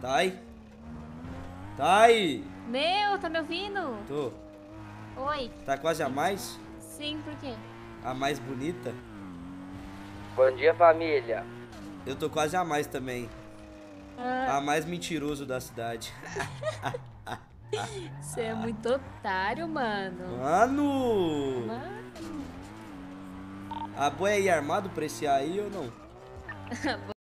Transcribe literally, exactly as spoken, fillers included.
Tá aí? Tá aí? Meu, tá me ouvindo? Tô. Oi. Tá quase a mais? Sim, por quê? A mais bonita? Bom dia, família. Eu tô quase a mais também. Ah, A mais mentiroso da cidade. você é muito otário, mano. Mano! Mano. A boia é ir armado pra esse aí ou não?